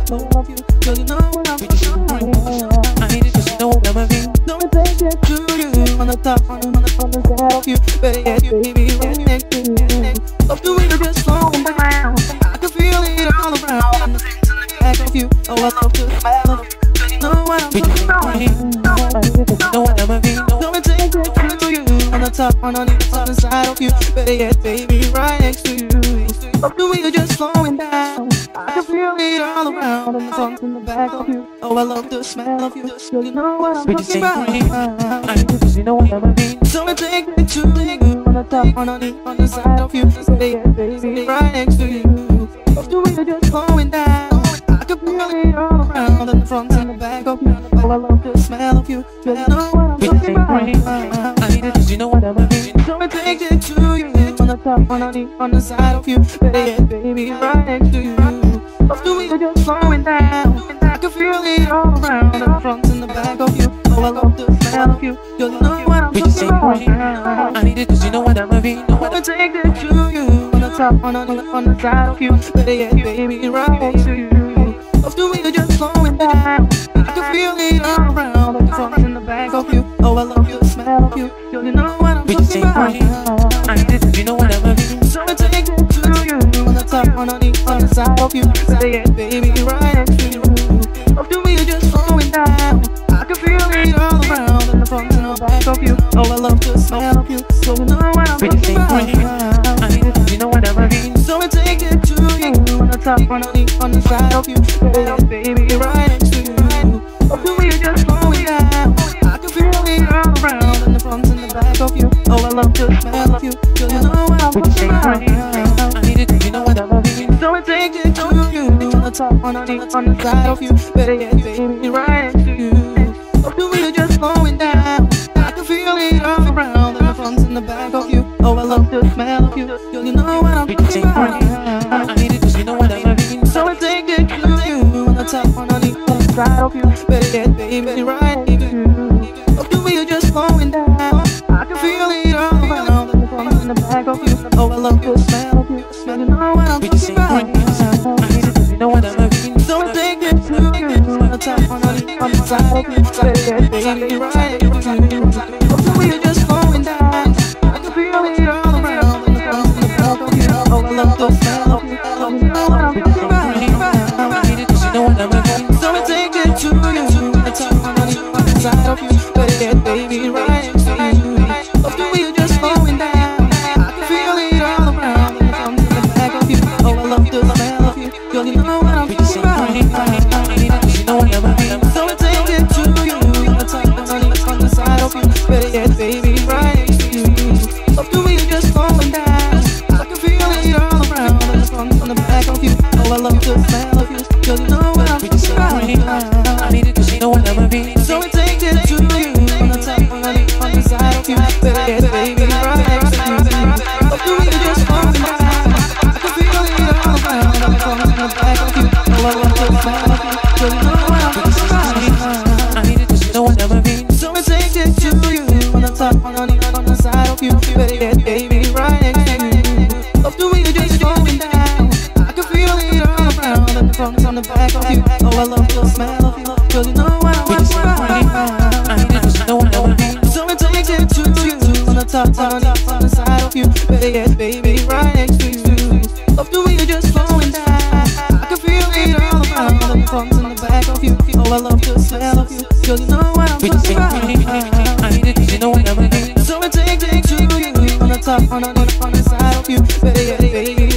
love you, girl, you know what I'm talking about. I need it 'cause you know what I'm mean. Don't take it to you on the top, on the side of you. Better yet, baby, right next to you. Love the way you're just slowing down. I can feel it all around. And the things in the back of you. Oh, I love the smell of you. You know what I'm talking about. I need it 'cause you know what I'm mean. Don't take it to you on the top, on the side of you. Better yet, baby, right next to you. Love the way you're just slowing down. I can feel it all around. And the songs in the back of you. Oh, I love the smell of you. Girl, you know what I'm talking about. I need it 'cause you know what I'm mean. So I take it to you on the top, on the side of you. Better yet, baby, right next to you. Love the way you're just slowing down. I can feel it all around. And the front and the back of you. Oh, I love the smell of you. Girl, you know what I'm talking about. I need it 'cause you know what I'm mean. So I take it to you on the top, on the side of you. Better yet, baby, right next to you. Love the way you're just slowing down. I can feel it all around. And the front and the back of you. Oh, I love the smell of you. Girl, you know what I'm talking about. I need it 'cause you know what I'm mean. I wanna take it to you on the top, on the side of you. Better yet, baby, right next to you. Love the way you're just slowing down. I can feel it all around. And the front and the back of you. Oh, I love the smell of you. Girl, you know what I'm talking about. I need it 'cause you know what I'm mean. So I take it to you on the top, on the side of you. Better yet, baby, right next to you. Love the way you're just slowing down. I can feel it all around. And the front and the back of you. Oh, I love the smell of you. So you know what I'm talking about. I need it 'cause you know what I'm mean. So I take it to you on the top, on the side of you. Better yet, baby, right next to you. Love the way you're just slowing down. I can feel it all around. And the front and the back of you. Oh, I love the smell of you. Girl, you know what I'm talking about. I need it 'cause you know what I'm mean. So I take it to you on the top, on the side of you. Better yet, baby, right next to you. Love the way you're just slowing down. I can feel it all around. And the front and the back of you. Oh, I love the smell of you. Girl, you know what I'm talking about. I need it 'cause you know what I'm mean. So I take it to you on the top, on the side of you. Better yet, baby, right next to you. Love the way you're just slowing down. I can feel it all around. And the front and the back of you. Oh, I love the smell of you. Girl, you know what I'm talking about. I need it 'cause you know what I'm mean. So I take it to you on the top, on the side of you. Better yet, baby, right next to you. Love the way you're just slowing down. I can feel it all around. And the front and the back of you. Oh, I love the smell of you. Girl, you know what I'm talking about. I need it 'cause you know what I'm mean. So I take it to you on the top, on the side of you. Better yet, baby, right next to you. Love the way you're just slowing down. I can feel it all around. And the front and the back of you. Oh, I love the smell of you. Girl, you know what I'm talking about. I need it 'cause you know what I'm mean. So I take it to you on the top, on the side of you. Better yet, baby, right next to you. Love the way you're just slowing down. I can feel it all around. And the front and the back of you. Oh, I love the smell of you. Girl, you know what I'm talking about. I need it 'cause you know what I'm mean. So I take it to you on the top, on the side of you. Better yet, baby, right next to you. Love the way you're just slowing down. I can feel it all around. And the front and the back of you. Oh, I love the smell of you. Girl, you know what I'm talking about. I need it 'cause you know what I'm mean. So I take it to you on the top, on the side of you. Better yet, baby, right next to you. Love the way you're just slowing down. I can feel it all around. And the front and the back of you. Oh, I love the smell of you. Girl, you know what I'm talking about. I need it 'cause you know what I'm mean. So I take it to you on the top, on the side of you. Better yet, baby, right next to you. Love the way you're just slowing down. I can feel it all around. And the front and the back of you. Oh, I love the smell of you. Girl, you know what I'm talking about. I need it 'cause you know what I'm mean. So I take it to you on the top, on the side of you. Better yet, baby.